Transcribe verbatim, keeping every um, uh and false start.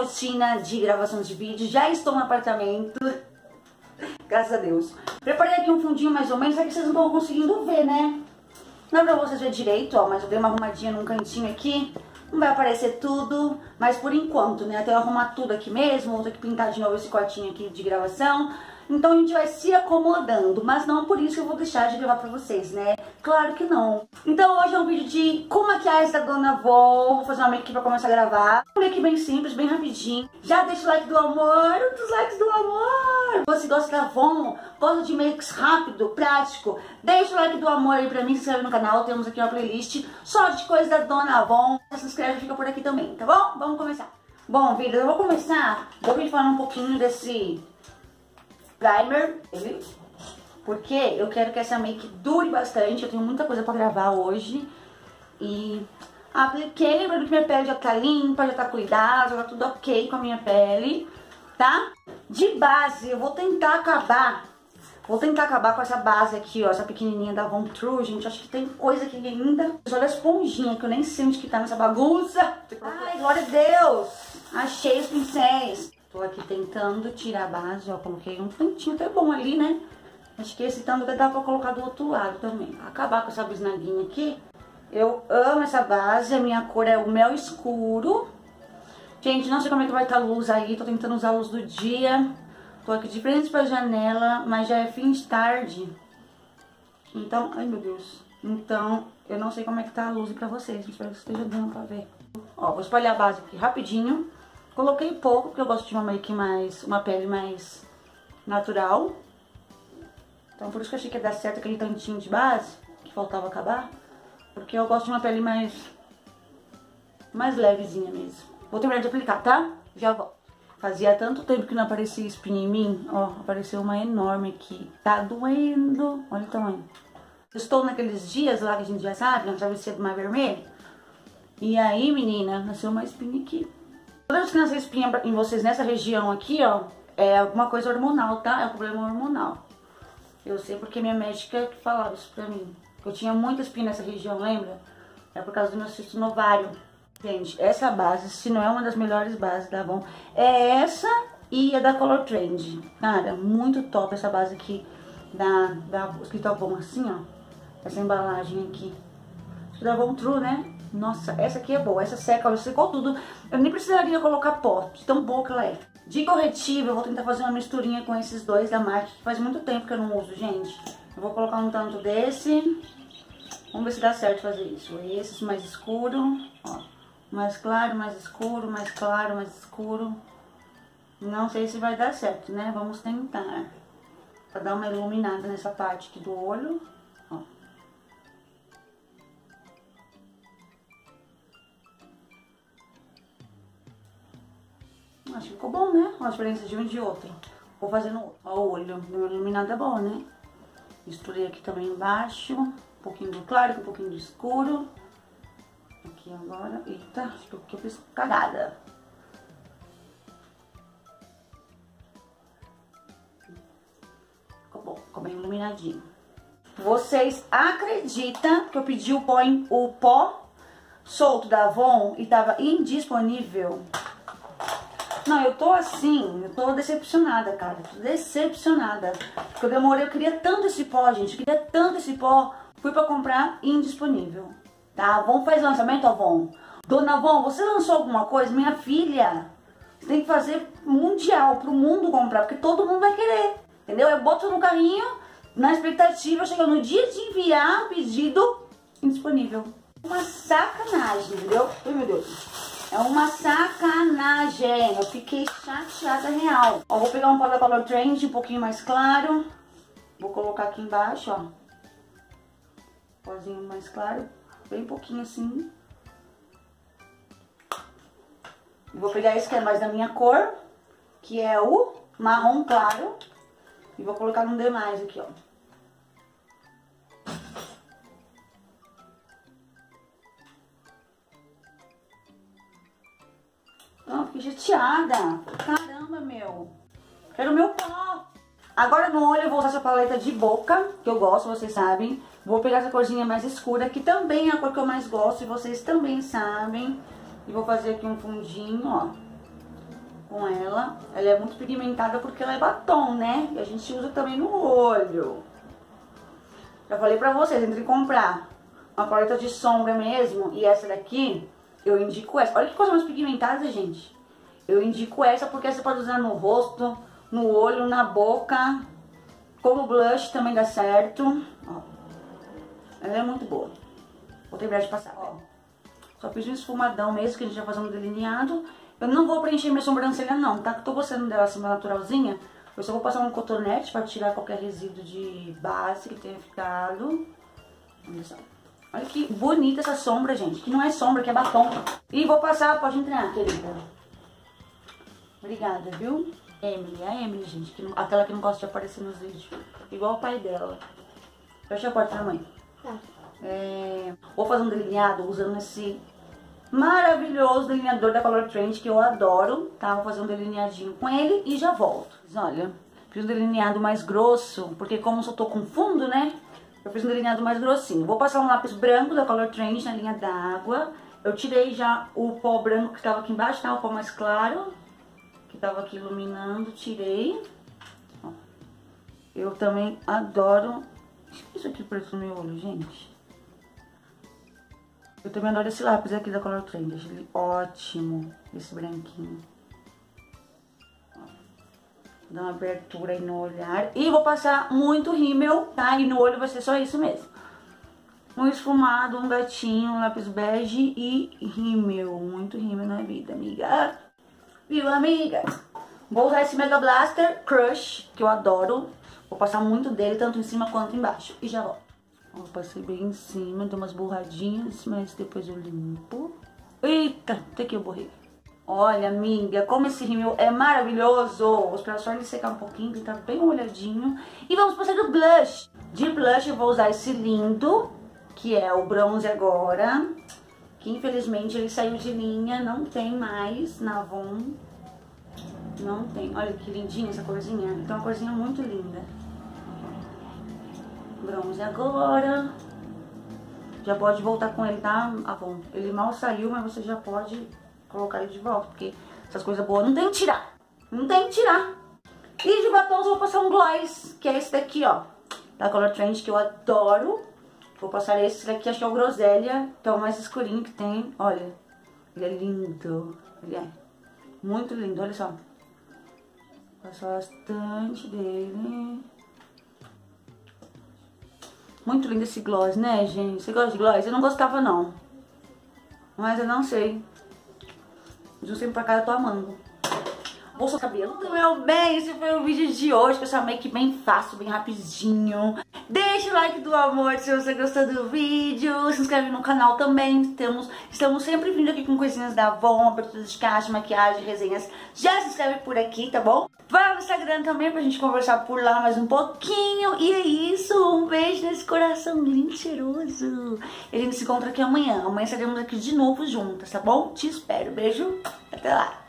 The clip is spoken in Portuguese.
rotina de gravação de vídeo. Já estou no apartamento. Graças a Deus. Preparei aqui um fundinho mais ou menos, é que vocês não estão conseguindo ver, né? Não é pra vocês verem direito, ó, mas eu dei uma arrumadinha num cantinho aqui. Não vai aparecer tudo, mas por enquanto, né? Até eu arrumar tudo aqui mesmo, vou ter que pintar de novo esse quartinho aqui de gravação. Então a gente vai se acomodando, mas não por isso que eu vou deixar de gravar pra vocês, né? Claro que não. Então hoje é um vídeo de como maquiar essa Dona Avon. Vou fazer uma make pra começar a gravar. Um make bem simples, bem rapidinho. Já deixa o like do amor, um dos likes do amor. Você gosta da Avon, gosta de makes rápido, prático, deixa o like do amor aí pra mim, se inscreve no canal. Temos aqui uma playlist só de coisas da Dona Avon. Se inscreve e fica por aqui também, tá bom? Vamos começar. Bom, vida, eu vou começar, vou vir falar um pouquinho desse primer, ele, porque eu quero que essa make dure bastante. Eu tenho muita coisa pra gravar hoje. E apliquei, lembrando que minha pele já tá limpa, já tá cuidada, já tá tudo ok com a minha pele, tá? De base, eu vou tentar acabar, vou tentar acabar com essa base aqui, ó, essa pequenininha da Avon True, gente. Acho que tem coisa aqui ainda. Olha a esponjinha, que eu nem sei onde que tá nessa bagunça. Ai, glória a Deus! Achei os pincéis. Tô aqui tentando tirar a base, ó, coloquei um tantinho até bom ali, né? Acho que esse tanto dá pra colocar do outro lado também. Acabar com essa bisnaguinha aqui. Eu amo essa base, a minha cor é o mel escuro. Gente, não sei como é que vai estar a luz aí, tô tentando usar a luz do dia. Tô aqui de frente pra janela, mas já é fim de tarde. Então, ai meu Deus. Então, eu não sei como é que tá a luz pra vocês, espero que esteja dando pra ver. Ó, vou espalhar a base aqui rapidinho. Coloquei pouco, porque eu gosto de uma make mais, uma pele mais natural. Então por isso que eu achei que ia dar certo aquele tantinho de base, que faltava acabar. Porque eu gosto de uma pele mais, mais levezinha mesmo. Vou terminar de aplicar, tá? Já volto. Fazia tanto tempo que não aparecia espinha em mim, ó, apareceu uma enorme aqui. Tá doendo, olha o tamanho. Eu estou naqueles dias lá que a gente já sabe, na travessia do Mar Vermelho. E aí, menina, nasceu uma espinha aqui. Toda vez que nasce espinha em vocês nessa região aqui, ó, é alguma coisa hormonal, tá? É um problema hormonal. Eu sei porque minha médica falava isso pra mim. Eu tinha muita espinha nessa região, lembra? É por causa do meu cisto no ovário. Gente, essa base, se não é uma das melhores bases da Avon, é essa e a da Color Trend. Cara, muito top essa base aqui da, da escrito Avon, assim, ó. Essa embalagem aqui. Da Avon True, né? Nossa, essa aqui é boa, essa seca, olha, secou tudo. Eu nem precisaria colocar pó, de tão boa que ela é. De corretivo, eu vou tentar fazer uma misturinha com esses dois da marca, que faz muito tempo que eu não uso, gente. Eu vou colocar um tanto desse. Vamos ver se dá certo fazer isso. Esse mais escuro, ó. Mais claro, mais escuro, mais claro, mais escuro. Não sei se vai dar certo, né? Vamos tentar. Pra dar uma iluminada nessa parte aqui do olho, ó. Acho que ficou bom, né? A diferença de um e de outro. Vou fazer no ó, o olho. Deu uma iluminada boa, né? Misturei aqui também embaixo. Um pouquinho do claro, um pouquinho do escuro. Aqui agora. Eita, acho que aqui eu fiz cagada. Ficou bom, ficou bem iluminadinho. Vocês acreditam que eu pedi o pó, o pó solto da Avon e tava indisponível? Não, eu tô assim, eu tô decepcionada, cara, tô decepcionada. Porque eu demorei, eu queria tanto esse pó, gente, eu queria tanto esse pó. Fui pra comprar indisponível, tá? Avon faz lançamento, Avon. Dona Avon, você lançou alguma coisa? Minha filha, você tem que fazer mundial, pro mundo comprar, porque todo mundo vai querer, entendeu? Eu boto no carrinho, na expectativa, chega no dia de enviar o pedido, indisponível. Uma sacanagem, entendeu? Ai, meu Deus. É uma sacanagem, eu fiquei chateada real. Ó, vou pegar um pó da Color Trend um pouquinho mais claro. Vou colocar aqui embaixo, ó. Pózinho mais claro, bem pouquinho assim. Vou pegar esse que é mais da minha cor, que é o marrom claro. E vou colocar no demais aqui, ó. Não, fiquei chateada. Caramba, meu. Quero meu pó. Agora no olho eu vou usar essa paleta de boca, que eu gosto, vocês sabem. Vou pegar essa corzinha mais escura, que também é a cor que eu mais gosto, e vocês também sabem. E vou fazer aqui um fundinho, ó. com ela. Ela é muito pigmentada porque ela é batom, né? E a gente usa também no olho. Já falei pra vocês, entre comprar uma paleta de sombra mesmo e essa daqui, eu indico essa. Olha que coisa mais pigmentada, gente. Eu indico essa porque você pode usar no rosto, no olho, na boca. Como blush também dá certo. Ó. Ela é muito boa. Vou terminar de passar. Ó. Só fiz um esfumadão mesmo, que a gente vai fazer um delineado. Eu não vou preencher minha sobrancelha não, tá? Que eu tô gostando dela assim, naturalzinha. Eu só vou passar um cotonete pra tirar qualquer resíduo de base que tenha ficado. Olha só. Olha que bonita essa sombra, gente. Que não é sombra, que é batom. E vou passar, pode entrar, querida. Obrigada, viu? Emily, a Emily, gente. Que não, aquela que não gosta de aparecer nos vídeos. Igual o pai dela. Fecha a porta pra mãe. Tá. É, vou fazer um delineado usando esse maravilhoso delineador da Color Trend que eu adoro, tá? Vou fazer um delineadinho com ele e já volto. Mas olha, fiz um delineado mais grosso, porque como eu só tô com fundo, né? Eu fiz um delineado mais grossinho. Vou passar um lápis branco da Color Trend na linha d'água. Eu tirei já o pó branco que tava aqui embaixo, tá? O pó mais claro, que tava aqui iluminando, tirei. Ó. Eu também adoro... Isso aqui preto no meu olho, gente. Eu também adoro esse lápis aqui da Color Trend. Achei ele ótimo, esse branquinho. Ó. Dá uma abertura aí no olhar. E vou passar muito rímel, tá? E no olho vai ser só isso mesmo. Um esfumado, um gatinho, um lápis bege e rímel. Muito rímel na vida, amiga. Viu, amiga? Vou usar esse Mega Blaster Crush, que eu adoro. Vou passar muito dele, tanto em cima quanto embaixo. E já volto. Ó, passei bem em cima, deu umas borradinhas, mas depois eu limpo. Eita, até que eu borrei. Olha, amiga, como esse rímel é maravilhoso. Vou esperar só ele secar um pouquinho, que ele tá bem molhadinho. E vamos passar do blush. De blush eu vou usar esse lindo, que é o bronze agora. Que infelizmente ele saiu de linha, não tem mais na Avon. Não tem. Olha que lindinha essa corzinha. Então uma corzinha muito linda. Bronze agora. Já pode voltar com ele, tá, Avon? Ele mal saiu, mas você já pode colocar ele de volta, porque essas coisas boas não tem que tirar. Não tem que tirar. E de batom eu vou passar um gloss, que é esse daqui, ó. Da Color Trend, que eu adoro. Vou passar esse daqui, acho que é o Groselha, que é o mais escurinho que tem. Olha, ele é lindo. Ele é muito lindo, olha só. Passo bastante dele. Muito lindo esse gloss, né, gente? Você gosta de gloss? Eu não gostava, não. Mas eu não sei. De um tempo pra cá eu tô amando. Bolsa do cabelo. Meu bem, esse foi o vídeo de hoje. Pessoal, make bem fácil, bem rapidinho. Deixa o like do amor se você gostou do vídeo. Se inscreve no canal também. Temos, estamos sempre vindo aqui com coisinhas da Avon, abertura de caixa, maquiagem, resenhas. Já se inscreve por aqui, tá bom? Vai no Instagram também pra gente conversar por lá mais um pouquinho. E é isso. Um beijo nesse coração lindo e cheiroso. E a gente se encontra aqui amanhã. Amanhã estaremos aqui de novo juntas, tá bom? Te espero. Beijo. Até lá.